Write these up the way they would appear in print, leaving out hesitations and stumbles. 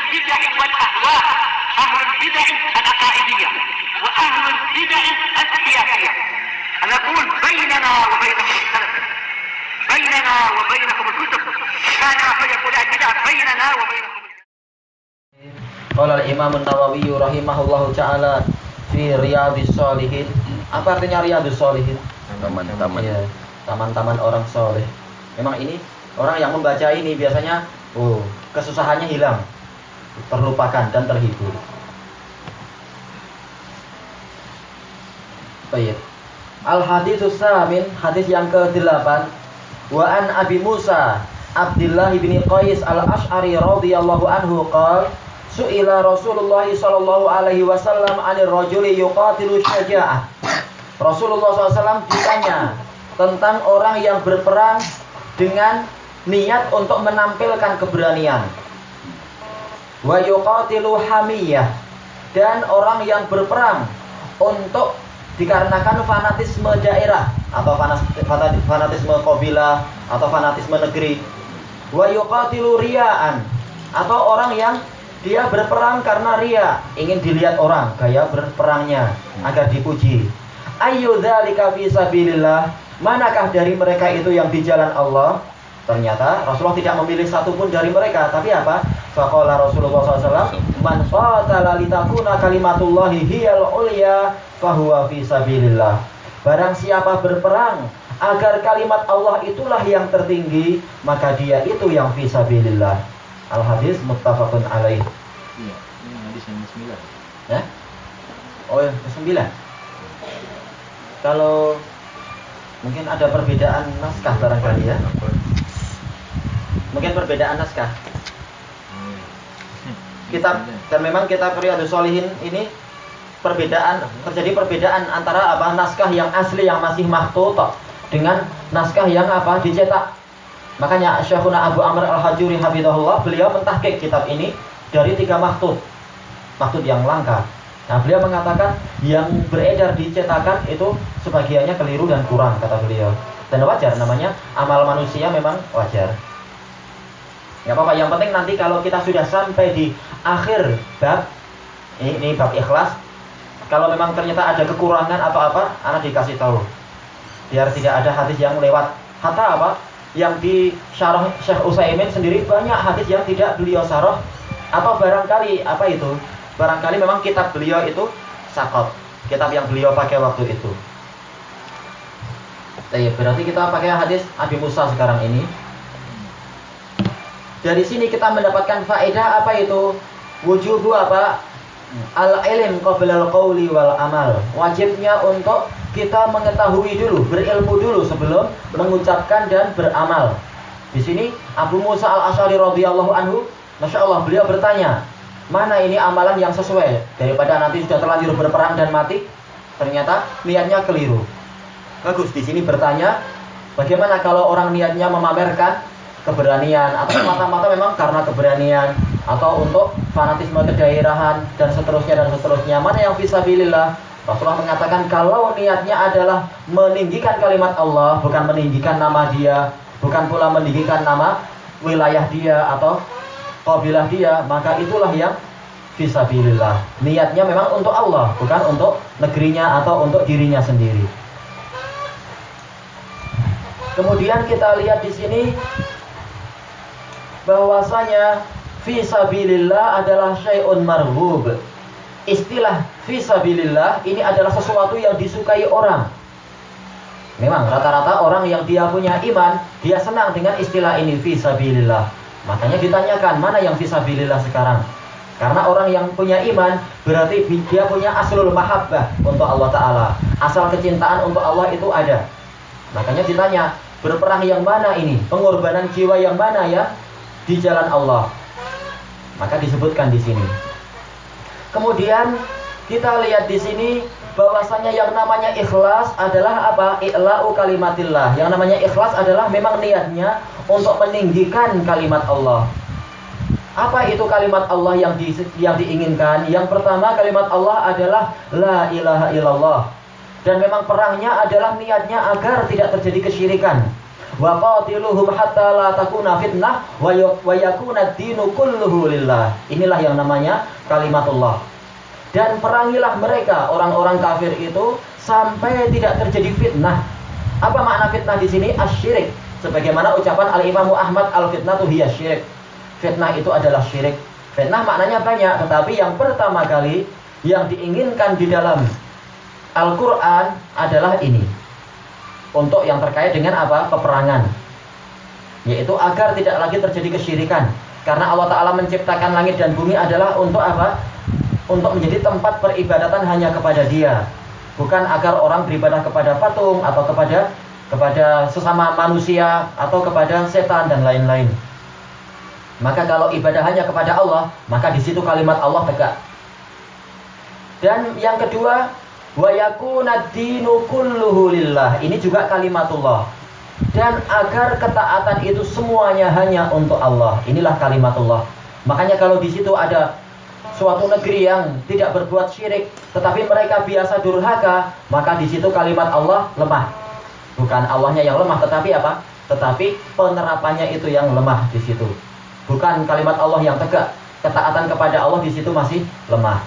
البدع والأهواء، أهل البدع العقائدية وأهل البدع السياسية. أنا أقول بيننا وبينكم السلف، بيننا وبينكم الكتب، كان فيقول البدع بيننا وبينكم. Qala al-Imam an-Nawawi rahimahullahu ta'ala fi Riyadhis Shalihin. Apa artinya Riyadhus Shalihin? Taman-taman. Ya, taman-taman orang soleh. Memang ini orang yang membaca ini biasanya kesusahannya hilang, terlupakan dan terhibur. Baik. Al-haditsus samin, hadis yang ke-8. Wa an Abi Musa Abdullah bin Qais al-Asy'ari radhiyallahu anhu qala su'ila Rasulullah sallallahu alaihi wasallam 'anil rajuli yuqatilu syaja'ah. Rasulullah SAW ditanya tentang orang yang berperang dengan niat untuk menampilkan keberanian. Wa yuqatilu hamiyah, dan orang yang berperang untuk dikarenakan fanatisme daerah atau fanatisme kabilah atau fanatisme negeri. Wa yuqatilu riya'an, atau orang yang dia berperang karena ria, ingin dilihat orang gaya berperangnya agar dipuji. Ayyu dzalika fi sabilillah, manakah dari mereka itu yang di jalan Allah? Ternyata Rasulullah tidak memilih satu pun dari mereka, tapi apa? Faqala Rasulullah SAW, man qatala litakuna kalimatullahi hiyal ulya fahuwa fi sabilillah. Barang siapa berperang agar kalimat Allah itulah yang tertinggi, maka dia itu yang fi sabilillah. Al-hadis muttafaqun alaih. Iya, ini hadis yang 9. Ya? Oh, yang 9. Kalau mungkin ada perbedaan naskah barangkali ya. Mungkin perbedaan naskah. Kitab, dan memang kitab Riyadhus Shalihin ini terjadi perbedaan antara apa naskah yang asli yang masih makhtut dengan naskah yang apa dicetak. Makanya Syekhuna Abu Amr Al-Hajuri hafizahullah, beliau mentahqiq kitab ini dari 3 makhtut yang langka. Nah, beliau mengatakan yang beredar di cetakan itu sebagiannya keliru dan kurang, kata beliau. Dan wajar, namanya amal manusia memang wajar. Gak apa-apa, yang penting nanti kalau kita sudah sampai di akhir bab ini bab ikhlas, kalau memang ternyata ada kekurangan atau apa, anak dikasih tahu biar tidak ada hadis yang lewat. Hatta apa yang di syarah Syekh Utsaimin sendiri banyak hadis yang tidak beliau syarah, atau barangkali apa itu, barangkali memang kitab beliau itu sakot, kitab yang beliau pakai waktu itu. Berarti kita pakai hadis Abi Musa sekarang ini. Dari sini kita mendapatkan faedah apa itu? Wujubu apa? Al-ilm qabla al-qawli wal amal. Wajibnya untuk kita mengetahui dulu, berilmu dulu sebelum mengucapkan dan beramal. Di sini Abu Musa Al-Asy'ari radhiyallahu anhu, Masya Allah, beliau bertanya, mana ini amalan yang sesuai daripada nanti sudah terlanjur berperang dan mati, ternyata niatnya keliru. Bagus, di sini bertanya, bagaimana kalau orang niatnya memamerkan keberanian, atau mata-mata memang karena keberanian, atau untuk fanatisme kedaerahan dan seterusnya, mana yang fisabilillah? Rasulullah mengatakan kalau niatnya adalah meninggikan kalimat Allah, bukan meninggikan nama dia, bukan pula meninggikan nama wilayah dia atau kabilah dia, maka itulah yang fisabilillah. Niatnya memang untuk Allah, bukan untuk negerinya atau untuk dirinya sendiri. Kemudian kita lihat di sini bahwasanya fisabilillah adalah syai'un marghub. Istilah fisabilillah ini adalah sesuatu yang disukai orang. Memang rata-rata orang yang dia punya iman, dia senang dengan istilah ini fisabilillah. Makanya ditanyakan, mana yang fisabilillah sekarang? Karena orang yang punya iman berarti dia punya aslul mahabbah untuk Allah Ta'ala. Asal kecintaan untuk Allah itu ada. Makanya ditanya, berperang yang mana ini? Pengorbanan jiwa yang mana ya? Di jalan Allah. Maka disebutkan di sini. Kemudian kita lihat di sini bahwasanya yang namanya ikhlas adalah apa? I'la'u kalimatillah. Yang namanya ikhlas adalah memang niatnya untuk meninggikan kalimat Allah. Apa itu kalimat Allah yang diinginkan? Yang pertama, kalimat Allah adalah la ilaha illallah. Dan memang perangnya adalah niatnya agar tidak terjadi kesyirikan. wa qatiluhum hatta la takuna fitnah wa yakuna ad-dinu kulluhu lillah. Inilah yang namanya kalimatullah. Dan perangilah mereka orang-orang kafir itu sampai tidak terjadi fitnah. Apa makna fitnah di sini? Asyirik. Sebagaimana ucapan Al-Imam Ahmad, al-fitnatu hiya syirik. Fitnah itu adalah syirik. Fitnah maknanya banyak, tetapi yang pertama kali yang diinginkan di dalam Al-Quran adalah ini. Untuk yang terkait dengan apa? Peperangan. Yaitu agar tidak lagi terjadi kesyirikan. Karena Allah Ta'ala menciptakan langit dan bumi adalah untuk apa? Untuk menjadi tempat peribadatan hanya kepada Dia. Bukan agar orang beribadah kepada patung atau kepada sesama manusia atau kepada setan dan lain-lain. Maka kalau ibadah hanya kepada Allah, maka di situ kalimat Allah tegak. Dan yang kedua, wa yakuna ad-dinu kulluhu lillah. Ini juga kalimatullah. Dan agar ketaatan itu semuanya hanya untuk Allah. Inilah kalimatullah. Makanya kalau di situ ada suatu negeri yang tidak berbuat syirik, tetapi mereka biasa durhaka, maka di situ kalimat Allah lemah. Bukan Allahnya yang lemah, tetapi apa? Tetapi penerapannya itu yang lemah di situ. Bukan kalimat Allah yang tegak. Ketaatan kepada Allah di situ masih lemah.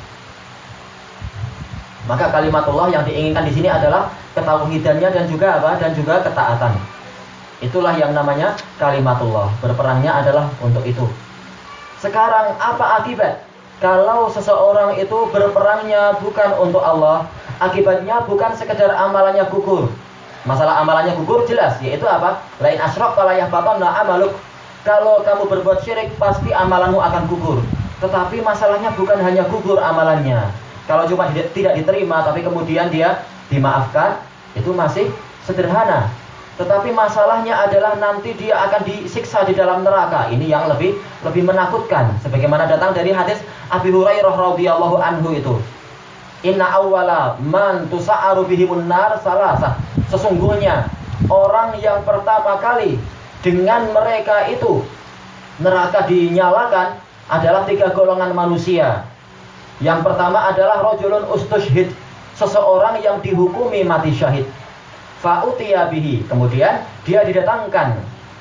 Maka kalimatullah yang diinginkan di sini adalah ketauhidannya dan juga apa? Dan juga ketaatan. Itulah yang namanya kalimatullah. Berperangnya adalah untuk itu. Sekarang apa akibat? Kalau seseorang itu berperangnya bukan untuk Allah, akibatnya bukan sekedar amalannya gugur. Masalah amalannya gugur jelas, yaitu apa? Lain asyrakta la yahbatanna amaluk. Kalau kamu berbuat syirik, pasti amalanmu akan gugur. Tetapi masalahnya bukan hanya gugur amalannya. Kalau cuma tidak diterima, tapi kemudian dia dimaafkan, itu masih sederhana. Tetapi masalahnya adalah nanti dia akan disiksa di dalam neraka. Ini yang lebih menakutkan. Sebagaimana datang dari hadis Abi Hurairah radhiyallahu anhu itu. Inna awwala man tusa'aru bihimun nar salasah. Sesungguhnya orang yang pertama kali dengan mereka itu neraka dinyalakan adalah 3 golongan manusia. Yang pertama adalah rajulun ustushhid, seseorang yang dihukumi mati syahid. Fa'utiya bihi, kemudian dia didatangkan.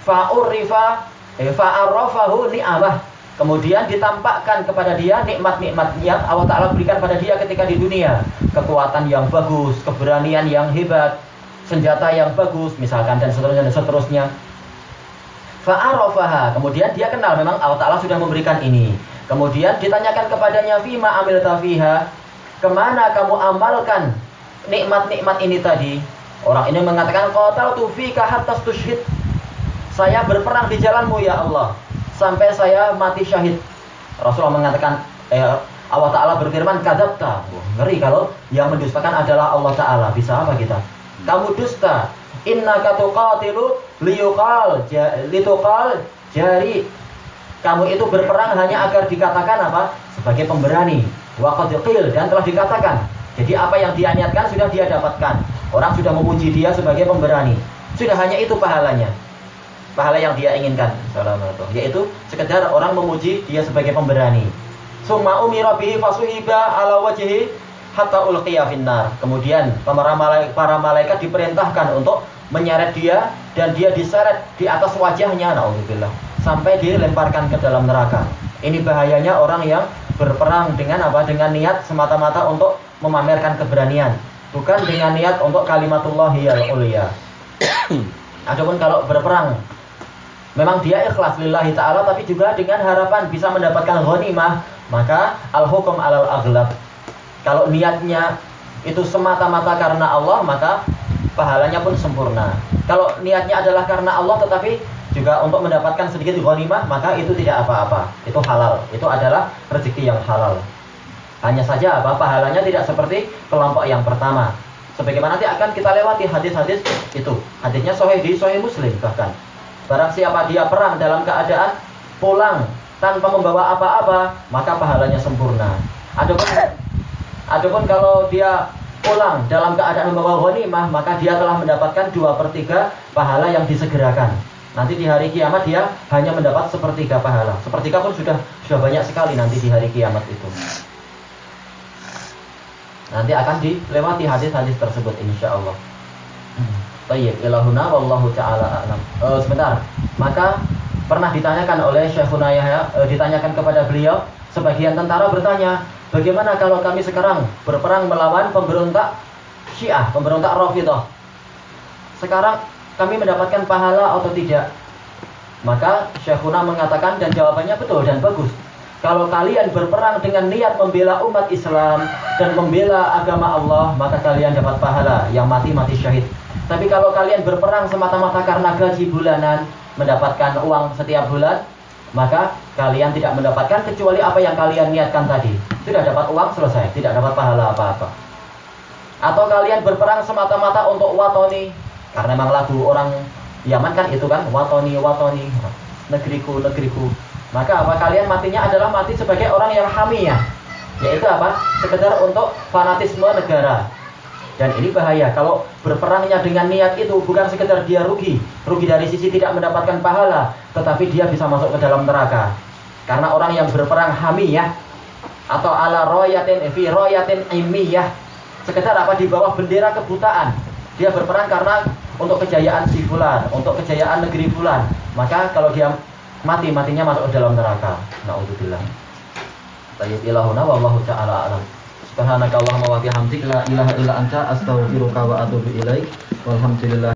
Fa'arrafahu ni'amah, kemudian ditampakkan kepada dia nikmat-nikmat yang Allah Ta'ala berikan pada dia ketika di dunia. Kekuatan yang bagus, keberanian yang hebat, senjata yang bagus misalkan, dan seterusnya. Fa'arrafaha, kemudian dia kenal memang Allah Ta'ala sudah memberikan ini. Kemudian ditanyakan kepadanya, fima amilta fiha, kemana kamu amalkan nikmat-nikmat ini tadi? Orang ini mengatakan, qataltu fika hatta tusyhid. Saya berperang di jalanmu ya Allah sampai saya mati syahid. Rasulullah mengatakan, Allah Ta'ala berfirman, kadzabta. Ngeri kalau yang mendustakan adalah Allah Ta'ala. Bisa apa kita? Kamu dusta. Innaka tuqatilu lituqal jari. Kamu itu berperang hanya agar dikatakan apa? Sebagai pemberani. Wa qad qil, dan telah dikatakan. Jadi apa yang dia niatkan sudah dia dapatkan. Orang sudah memuji dia sebagai pemberani. Sudah hanya itu pahalanya. Pahala yang dia inginkan. Yaitu sekedar orang memuji dia sebagai pemberani. Summa umira bihi fasuhiba ala wajhi hatta ulqiya finnar. Kemudian para malaikat diperintahkan untuk menyeret dia, dan dia diseret di atas wajahnya, naudzubillah, sampai dilemparkan ke dalam neraka. Ini bahayanya orang yang berperang dengan apa? Dengan niat semata-mata untuk memamerkan keberanian, bukan dengan niat untuk kalimatullahiyal ulya. Adapun kalau berperang memang dia ikhlas lillahi ta'ala, tapi juga dengan harapan bisa mendapatkan ghanimah, maka al-hukum alal aghlab. Kalau niatnya itu semata-mata karena Allah, maka pahalanya pun sempurna. Kalau niatnya adalah karena Allah tetapi juga untuk mendapatkan sedikit ghanimah, maka itu tidak apa-apa. Itu halal. Itu adalah rezeki yang halal. Hanya saja apa? Pahalanya tidak seperti kelompok yang pertama. Sebagaimana nanti akan kita lewati hadis-hadis itu. Hadisnya sahih di Sahih Muslim bahkan. Barang siapa dia perang dalam keadaan pulang tanpa membawa apa-apa, maka pahalanya sempurna. Adapun kalau dia pulang dalam keadaan membawa ghanimah, maka dia telah mendapatkan 2/3 pahala yang disegerakan. Nanti di hari kiamat dia hanya mendapat 1/3 pahala. 1/3 pun sudah banyak sekali nanti di hari kiamat itu. Nanti akan dilewati hadis-hadis tersebut insya Allah. Tayyib ilahuna wallahu ta'ala a'lam. Sebentar. Maka pernah ditanyakan oleh Syekhuna Yahya, ditanyakan kepada beliau, sebagian tentara bertanya, bagaimana kalau kami sekarang berperang melawan pemberontak Syiah, pemberontak Rafidhah? Sekarang kami mendapatkan pahala atau tidak? Maka Syekhuna mengatakan, dan jawabannya betul dan bagus. Kalau kalian berperang dengan niat membela umat Islam dan membela agama Allah, maka kalian dapat pahala, yang mati syahid. Tapi kalau kalian berperang semata-mata karena gaji bulanan, mendapatkan uang setiap bulan, maka kalian tidak mendapatkan kecuali apa yang kalian niatkan tadi. Sudah dapat uang, selesai, tidak dapat pahala apa-apa. Atau kalian berperang semata-mata untuk watoni, karena memang lagu orang Yaman kan itu kan, watoni, watoni, negeriku, negeriku. Maka apa, kalian matinya adalah mati sebagai orang yang hamiyah, yaitu apa, sekedar untuk fanatisme negara. Dan ini bahaya, kalau berperangnya dengan niat itu bukan sekedar dia rugi dari sisi tidak mendapatkan pahala, tetapi dia bisa masuk ke dalam neraka. Karena orang yang berperang hamiyah atau ala royatin fi royatin imiyah, sekedar apa, di bawah bendera kebutaan, dia berperang karena untuk kejayaan si fulan, untuk kejayaan negeri fulan, maka kalau dia matinya masuk ke dalam neraka. Na'udzubillah. Tayyib ilahuna wallahu ta'ala a'lam. Subhanakallahumma wa bihamdika la ilaha illa anta astaghfiruka wa atubu ilaik. Walhamdulillah.